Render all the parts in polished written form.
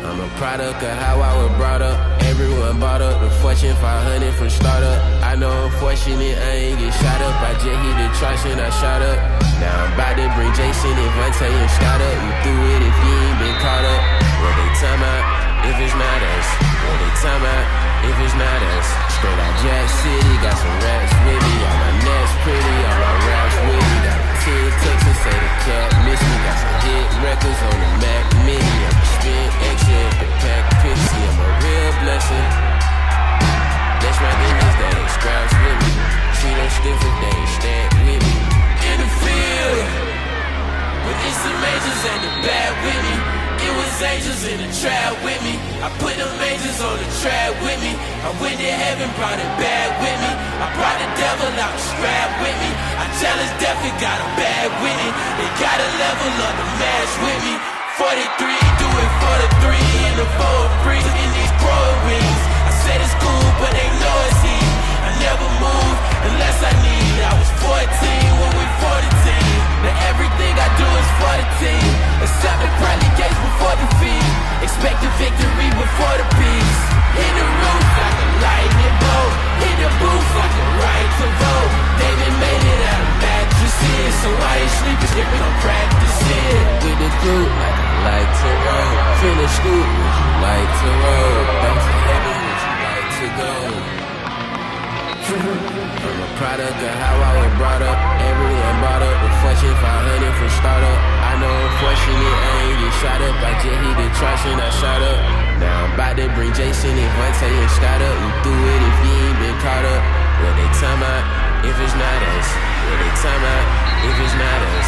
I'm a product of how I was brought up. Everyone bought up the Fortune 500 from startup. I know unfortunate I ain't get shot up. I just hit the trash and I shot up. Now I'm about to bring Jason and Vontae and Scott up. You threw it if you ain't been caught up. What they time out if it's not us? What they time out if it's not us? Straight out Jack City, got some raps with me. All my neck's pretty, all my raps with me. Got a 10 Texas, say the cat miss me. Got some hit records on the Mac Mini. I'm a spin extra, the pack pixie. I'm a real blessing. That's my niggas that ain't scraps with me. Treat them stiff if they ain't stand with me. In the field, but it's the majors and the bad with me. It was angels in the trap with me. I put them angels on the trap with me. I went to heaven, brought it back with me. I brought the devil out the scrap with me. I challenged death and got a bag with it. They gotta level up the match with me. 43, do it for the 3 and the 4 free in these growing wings. I said it's cool, but they know it's heat. I never move unless I need. I was 14 when we 40 team. Now everything I do is for the team. Except the pearly gates before defeat. Expect the victory before the peace. Hit the roof like a lightning bolt. Hit the booth like a right to vote. David made it out of mattresses. So why you sleeping if we don't practice it? With the group like I like to roll. Finish school, would you like to roll? Back to heaven, would you like to go? I'm a product of how I was brought up. Everyone brought up the Fortune 500 from startup. I know unfortunate I ain't get shot up. I just hit the trash and I shot up. Now I'm about to bring Jason and Vontae and Scott up. You threw it if you ain't been caught up. What they time out if it's not us? What they time out if it's not us?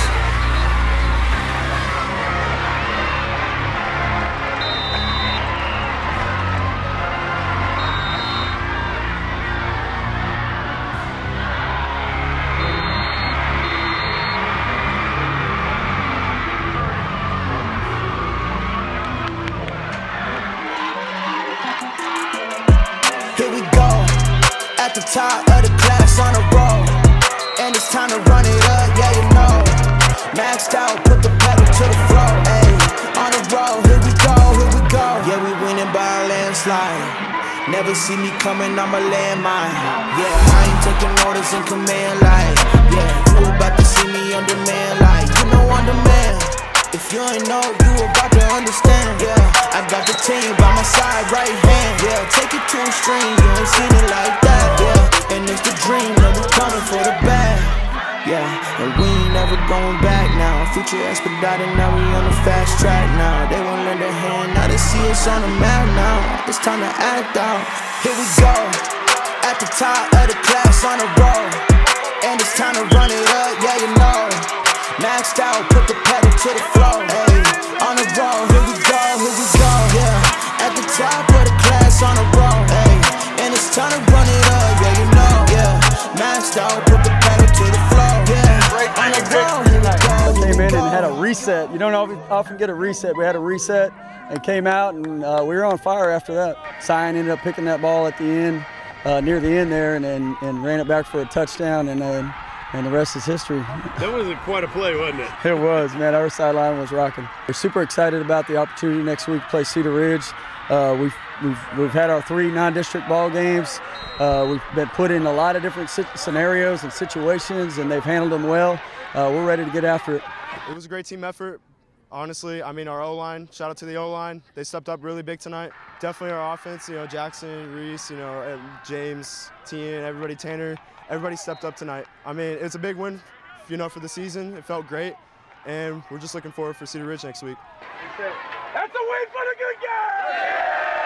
At the top of the class on a roll, and it's time to run it up, yeah you know. Maxed out, put the pedal to the floor, ayy. On the road, here we go, here we go. Yeah, we winning by a landslide. Never see me coming, I'm a landmine. Yeah, I ain't taking orders in command like. Yeah, you about to see me on demand like. You know on demand. If you ain't know, you about to understand. Yeah, I got the team by my side, right hand. Yeah, take it to a string, you ain't seen it like that. Yeah, and it's the dream that we coming for the bag. Yeah, and we ain't never going back now. Future expedited, now we on the fast track now. They won't lend a hand, now they see us on the map now. It's time to act out. Here we go, at the top of the class on the road, and it's time to run it up, yeah you know. Maxed out, put the pedal to the floor, ayy. On the road, here we go, yeah. At the top of the class on the road, ayy. And it's time to run it up, yeah, you know, yeah. Maxed out, put the pedal to the floor, yeah. On the road, here we go. I came in and had a reset. You don't often get a reset. We had a reset and came out, and we were on fire after that. Sion ended up picking that ball at the end, near the end there, and ran it back for a touchdown, and the rest is history. That was quite a play, wasn't it? It was, man. Our sideline was rocking. We're super excited about the opportunity next week to play Cedar Ridge. We've had our 3 non-district ball games. We've been put in a lot of different scenarios and situations, and they've handled them well. We're ready to get after it. It was a great team effort. Honestly, I mean, our O-line, shout out to the O-line. They stepped up really big tonight. Definitely our offense, you know, Jackson, Reese, you know, James, Tien, everybody, Tanner. Everybody stepped up tonight. I mean, it's a big win, you know, for the season. It felt great, and we're just looking forward for Cedar Ridge next week. That's a win for the good guys!